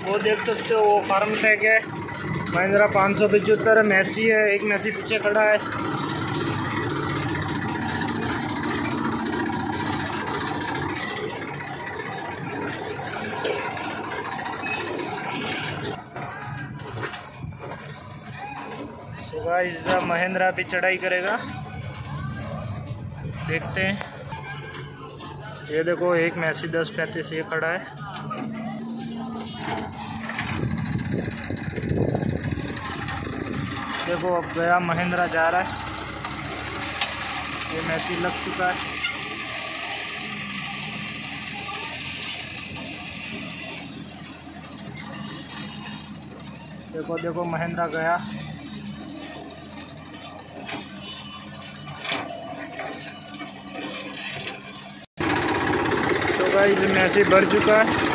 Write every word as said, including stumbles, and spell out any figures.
वो देख सकते हो वो फार्म ट्रैक है, महिंद्रा पाँच सौ पचहत्तर। मैसी है, एक मैसी पीछे खड़ा है। तो गाइस महिंद्रा पे चढ़ाई करेगा, देखते हैं। ये देखो एक मैसी दस पैंतीस ये खड़ा है। देखो अब गया महिंद्रा जा रहा है, ये मैसी लग चुका है। देखो देखो महिंद्रा गया। तो गाइस मैसी भर चुका है।